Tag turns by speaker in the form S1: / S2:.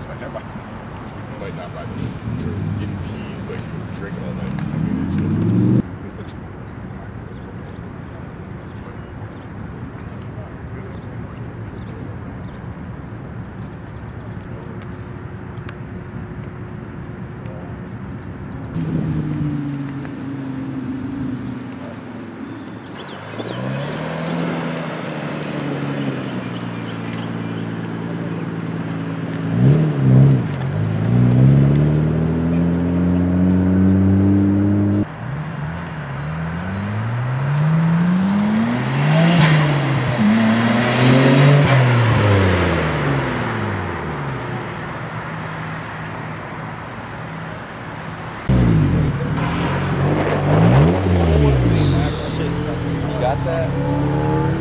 S1: Might not buy this. We're getting peas, like drinking all night. I mean, it's just.
S2: Got that?